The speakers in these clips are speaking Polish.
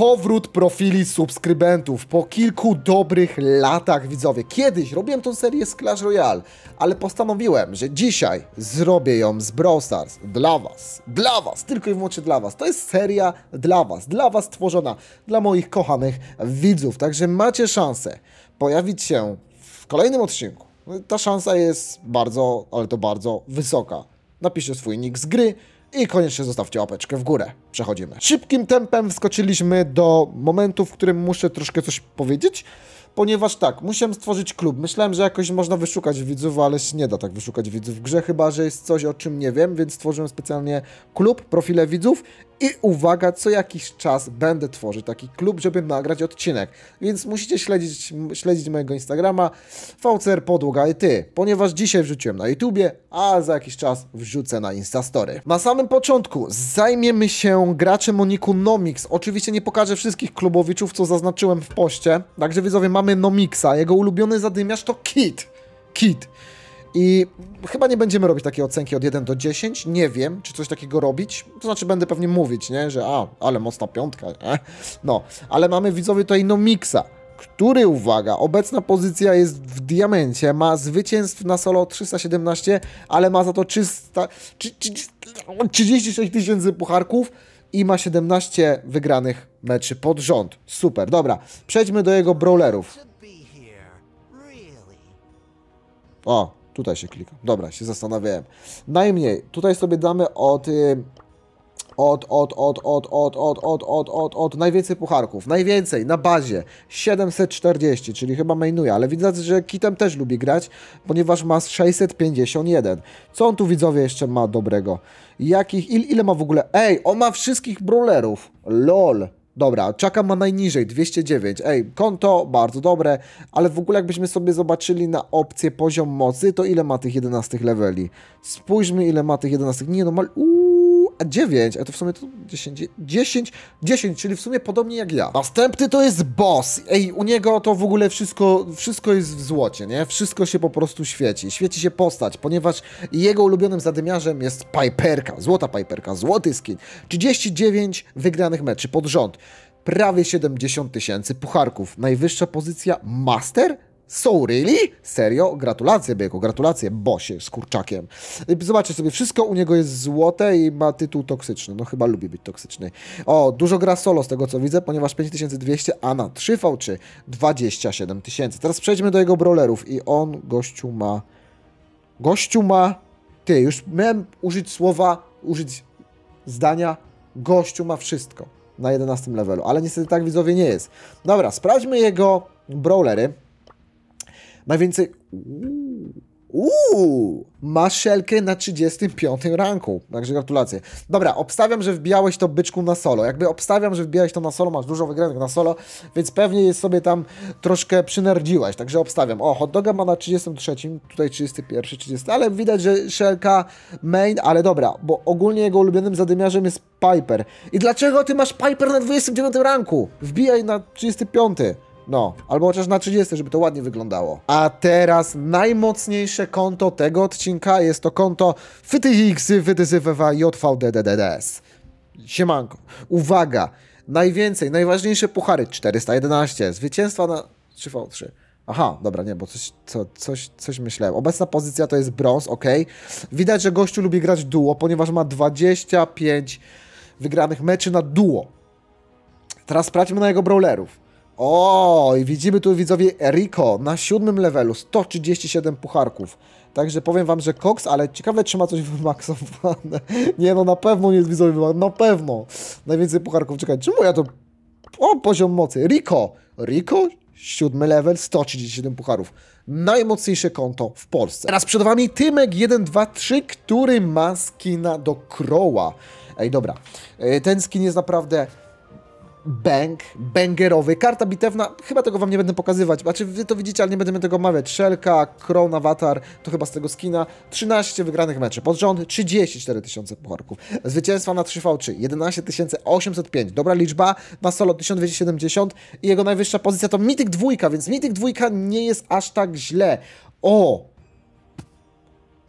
powrót profili subskrybentów po kilku dobrych latach, widzowie. Kiedyś robiłem tą serię z Clash Royale, ale postanowiłem, że dzisiaj zrobię ją z Brawl Stars dla was, tylko i wyłącznie dla was. To jest seria dla was tworzona, dla moich kochanych widzów, także macie szansę pojawić się w kolejnym odcinku. Ta szansa jest bardzo, ale to bardzo wysoka. Napiszcie swój nick z gry i koniecznie zostawcie łapeczkę w górę. Przechodzimy. Szybkim tempem wskoczyliśmy do momentu, w którym muszę troszkę coś powiedzieć, ponieważ tak, musiałem stworzyć klub. Myślałem, że jakoś można wyszukać widzów, ale się nie da tak wyszukać widzów w grze, chyba że jest coś, o czym nie wiem, więc stworzyłem specjalnie klub, profile widzów i uwaga, co jakiś czas będę tworzyć taki klub, żeby nagrać odcinek. Więc musicie śledzić mojego Instagrama VCR Podłoga i ty, ponieważ dzisiaj wrzuciłem na YouTubie, a za jakiś czas wrzucę na Instastory. Na samym początku zajmiemy się graczem o niku Nomix. Oczywiście nie pokażę wszystkich klubowiczów, co zaznaczyłem w poście. Także widzowie, mamy Nomixa, jego ulubiony zadymiarz to Kit. I chyba nie będziemy robić takiej ocenki od 1 do 10, nie wiem, czy coś takiego robić, to znaczy będę pewnie mówić, nie, że ale mocna piątka, nie? No, ale mamy widzowie tutaj Nomixa, który, uwaga, obecna pozycja jest w diamencie, ma zwycięstw na solo 317, ale ma za to 36 tysięcy pucharków i ma 17 wygranych meczy pod rząd. Super, dobra, przejdźmy do jego brawlerów. O, tutaj się klika. Dobra, się zastanawiałem. Najmniej, tutaj sobie damy od najwięcej pucharków. Najwięcej, na bazie 740, czyli chyba mainuje, ale widać, że Kitem też lubi grać, ponieważ ma 651. Co on tu, widzowie, jeszcze ma dobrego? Ile ma w ogóle? Ej, on ma wszystkich brawlerów. LOL. Dobra, Chaka ma najniżej, 209. Ej, konto bardzo dobre, ale w ogóle jakbyśmy sobie zobaczyli na opcję poziom mocy, to ile ma tych 11 leveli? Spójrzmy, ile ma tych 11. Nie no, a 9, a to w sumie to 10, czyli w sumie podobnie jak ja. Następny to jest boss. Ej, u niego to w ogóle wszystko jest w złocie, nie? Wszystko się po prostu świeci. Świeci się postać, ponieważ jego ulubionym zadymiarzem jest Piperka, złota Piperka, złoty skin. 39 wygranych meczy pod rząd. Prawie 70 tysięcy pucharków. Najwyższa pozycja Master? So really? Serio? Gratulacje, byku, gratulacje, bossie z kurczakiem. Zobaczcie sobie, wszystko u niego jest złote i ma tytuł toksyczny. No chyba lubi być toksyczny. O, dużo gra solo z tego co widzę, ponieważ 5200, a na 3v3 27 tysięcy. Teraz przejdźmy do jego brawlerów i on, gościu ma... Ty, już miałem użyć zdania, gościu ma wszystko na 11 levelu, ale niestety tak, widzowie, nie jest. Dobra, sprawdźmy jego brawlery. Najwięcej... ma szelkę na 35 ranku. Także gratulacje. Dobra, obstawiam, że wbijałeś to, byczku, na solo. Jakby obstawiam, że wbijałeś to na solo, masz dużo wygranych na solo, więc pewnie jest sobie tam troszkę przynerdziłeś. Także obstawiam. O, hot doga ma na 33, tutaj 31, 30, ale widać, że szelka main, ale dobra, bo ogólnie jego ulubionym zadymiarzem jest Piper. I dlaczego ty masz Piper na 29 ranku? Wbijaj na 35. No, albo chociaż na 30, żeby to ładnie wyglądało. A teraz najmocniejsze konto tego odcinka jest to konto FytyX, FytySyFewa, JVDDDS. Siemanko. Uwaga, najważniejsze puchary 411, zwycięstwa na 3v3. Aha, dobra, nie, bo coś myślałem. Obecna pozycja to jest brąz, ok. Widać, że gościu lubi grać duo, ponieważ ma 25 wygranych meczy na duo. Teraz sprawdźmy na jego brawlerów. O, i widzimy tu, widzowie, Rico na 7 levelu, 137 pucharków. Także powiem wam, że koks, ale ciekawe, czy ma coś wymaksowane. Nie no, na pewno nie jest, widzowie, na pewno. Najwięcej pucharków, czekaj, czemu ja to... O, poziom mocy, Rico, 7 level, 137 pucharów. Najmocniejsze konto w Polsce. Teraz przed wami Tymek123, który ma skina do Crowa. Ej, dobra, ten skin jest naprawdę... bangerowy, karta bitewna, chyba tego wam nie będę pokazywać, znaczy wy to widzicie, ale nie będziemy tego omawiać. Szelka, Crown, Avatar, to chyba z tego skina, 13 wygranych meczy pod rząd, 34 tysiące pucharków, zwycięstwa na 3v3, 11 805, dobra liczba, na solo 1270 i jego najwyższa pozycja to Mythic 2, więc Mythic 2 nie jest aż tak źle. O!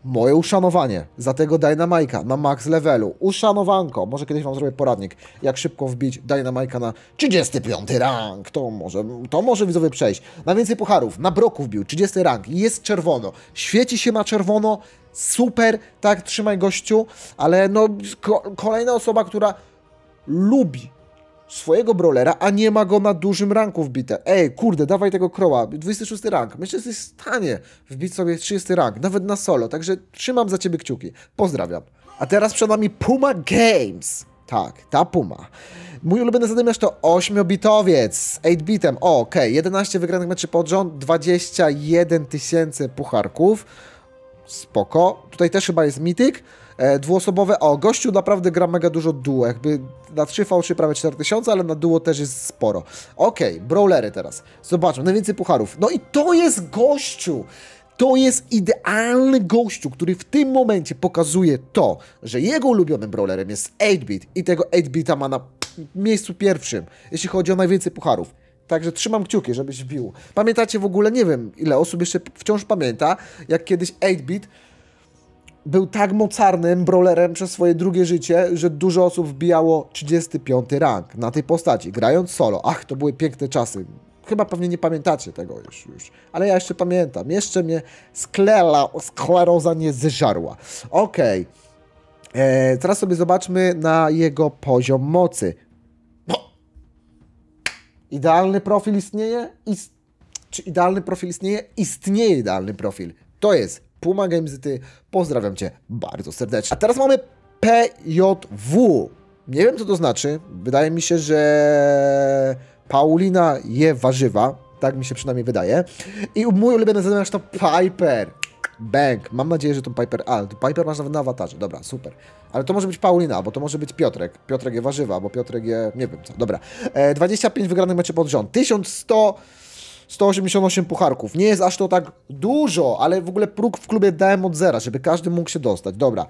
moje uszanowanie za tego Dynamike'a na max levelu. Uszanowanko. Może kiedyś wam zrobię poradnik, jak szybko wbić Dynamike'a na 35 rank. To może widzowie przejść. Na więcej pucharów. Na Broku wbił 30 rank. Jest czerwono. Świeci się na czerwono. Super. Tak, trzymaj gościu. Ale no, kolejna osoba, która lubi swojego brawlera, a nie ma go na dużym ranku wbite. Ej, kurde, dawaj tego Crowa, 26 rank. Myślę, że jesteś w stanie wbić sobie 30 rank, nawet na solo, także trzymam za ciebie kciuki. Pozdrawiam. A teraz przed nami Puma Games. Tak, ta Puma. Mój ulubiony zadymiarz to 8-bitowiec z 8-bitem. Okej, 11 wygranych meczy pod rząd, 21 000 pucharków. Spoko. Tutaj też chyba jest mityk. Dwuosobowe. Gościu naprawdę gra mega dużo duo. Jakby na 3v3 prawie 4000, ale na duo też jest sporo. Okej, brawlery teraz. Zobaczmy, najwięcej pucharów. No i to jest gościu! To jest idealny gościu, który w tym momencie pokazuje to, że jego ulubionym brawlerem jest 8-bit i tego 8-bita ma na miejscu pierwszym, jeśli chodzi o najwięcej pucharów. Także trzymam kciuki, żebyś wbił. Pamiętacie w ogóle, nie wiem ile osób jeszcze wciąż pamięta, jak kiedyś 8-bit był tak mocarnym brawlerem przez swoje drugie życie, że dużo osób wbijało 35 rank na tej postaci, grając solo. Ach, to były piękne czasy. Chyba pewnie nie pamiętacie tego już. Ale ja jeszcze pamiętam. Jeszcze mnie skleroza nie zżarła. Okej. Teraz sobie zobaczmy na jego poziom mocy. Idealny profil istnieje? Czy idealny profil istnieje? Istnieje idealny profil. To jest Puma Gamesy. Pozdrawiam cię bardzo serdecznie. A teraz mamy PJW. Nie wiem, co to znaczy. Wydaje mi się, że Paulina je warzywa. Tak mi się przynajmniej wydaje. I mój ulubiony zadymiarz to Piper. Bang. Mam nadzieję, że to Piper... Piper masz nawet na awatarze. Dobra, super. Ale to może być Paulina, bo to może być Piotrek. Piotrek je warzywa, bo Piotrek je... nie wiem co. Dobra. 25 wygranych meczy pod rząd. 188 pucharków. Nie jest aż to tak dużo, ale w ogóle próg w klubie dałem od zera, żeby każdy mógł się dostać. Dobra.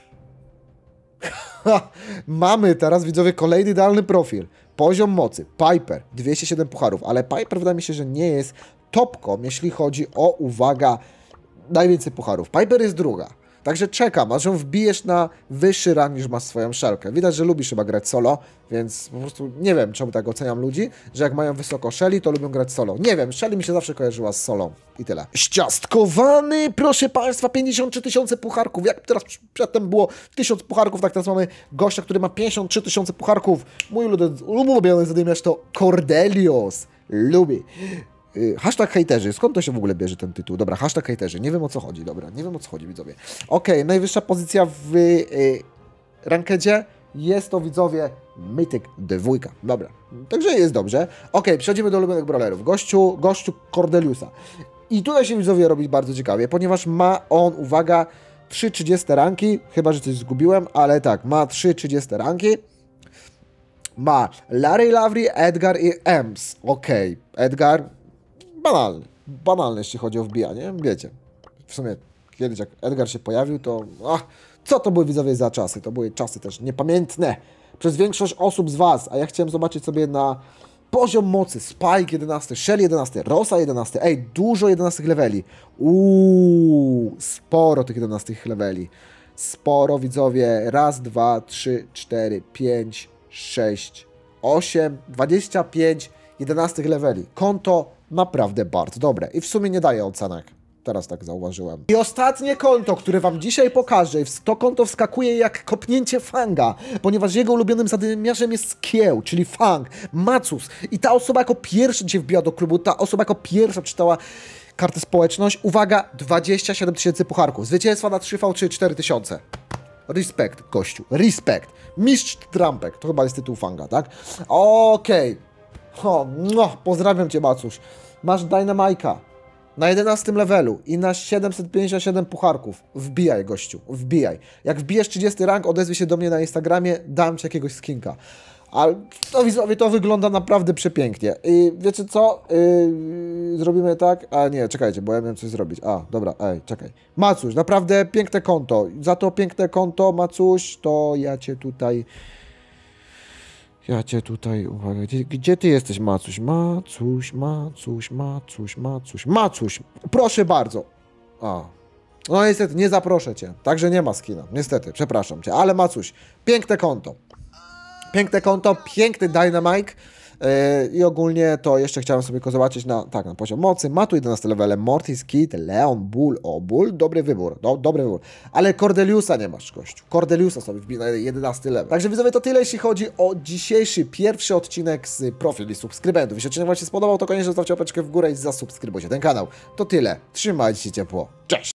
Mamy teraz, widzowie, kolejny idealny profil. Poziom mocy. Piper. 207 pucharów. Ale Piper wydaje mi się, że nie jest topką, jeśli chodzi o, uwaga, najwięcej pucharów. Piper jest druga. Także czekam, aż ją wbijesz na wyższy rang niż masz swoją szelkę. Widać, że lubisz chyba grać solo, więc po prostu nie wiem, czemu tak oceniam ludzi, że jak mają wysoko Shelly, to lubią grać solo. Nie wiem, Shelly mi się zawsze kojarzyła z solą i tyle. Ściastkowany, proszę Państwa, 53 000 pucharków. Jak teraz przedtem było 1000 pucharków, tak teraz mamy gościa, który ma 53 000 pucharków. Mój ulubiony zadymiarz to Cordelios. Lubię. Hashtag hejterzy. Skąd to się w ogóle bierze ten tytuł? Dobra, hashtag hejterzy. Nie wiem o co chodzi, dobra. Nie wiem o co chodzi, widzowie. Okej, najwyższa pozycja w rankedzie jest to, widzowie, Mythic 2. Dobra, także jest dobrze. Okej, przechodzimy do ulubionych brawlerów. Gościu Cordeliusa. I tutaj się, widzowie, robi bardzo ciekawie, ponieważ ma on, uwaga, 3,30 ranki. Chyba, że coś zgubiłem, ale tak, ma 3,30 ranki. Ma Larry Lavery, Edgar i Ems. Okej, Edgar... Banalny, jeśli chodzi o wbijanie, wiecie. W sumie kiedyś jak Edgar się pojawił, to... co to były, widzowie, za czasy? To były czasy też niepamiętne przez większość osób z was, a ja chciałem zobaczyć sobie na poziom mocy. Spike 11, Shelly 11, Rosa 11, ej, dużo 11 leveli. Sporo tych 11 leveli. Sporo, widzowie. Raz, 2, 3, 4, 5, 6, 8, 25 11 leveli. Konto naprawdę bardzo dobre. I w sumie nie daje ocenek. Teraz tak zauważyłem. I ostatnie konto, które wam dzisiaj pokażę, to konto wskakuje jak kopnięcie Fanga, ponieważ jego ulubionym zadymiarzem jest Kieł, czyli Fang, Macus. I ta osoba jako pierwsza dzisiaj wbiła do klubu, ta osoba jako pierwsza czytała kartę społeczność. Uwaga, 27 000 pucharków. Zwycięstwa na 3v3 4000. Respekt, gościu. Respekt. Mistrz Trampek. To chyba jest tytuł Fanga, tak? Okej. Pozdrawiam cię, Macuś. Masz Dynamike'a na 11 levelu i na 757 pucharków. Wbijaj, gościu, wbijaj. Jak wbijesz 30 rank, odezwij się do mnie na Instagramie, dam ci jakiegoś skinka. Ale to, widzowie, to wygląda naprawdę przepięknie. I wiecie co? Zrobimy tak? A nie, czekajcie, bo ja miałem coś zrobić. Dobra, czekaj. Macuś, naprawdę piękne konto. Za to piękne konto, Macuś, to ja cię tutaj... uwaga, gdzie ty jesteś, Macuś? Macuś, proszę bardzo. No niestety, nie zaproszę cię, także nie ma skina, niestety, przepraszam cię, ale Macuś, piękne konto, piękny Dynamite. I ogólnie to jeszcze chciałem sobie go zobaczyć na poziom mocy. Ma tu 11 levele, Mortis, Kid, Leon, Bull, Bull, dobry wybór, dobry wybór. Ale Cordeliusa nie masz, gościu. Cordeliusa sobie wbij na 11 level. Także widzowie, to tyle, jeśli chodzi o dzisiejszy pierwszy odcinek z profili subskrybentów. Jeśli odcinek wam się spodobał, to koniecznie zostawcie łapeczkę w górę i zasubskrybujcie ten kanał. To tyle, trzymajcie się ciepło, cześć!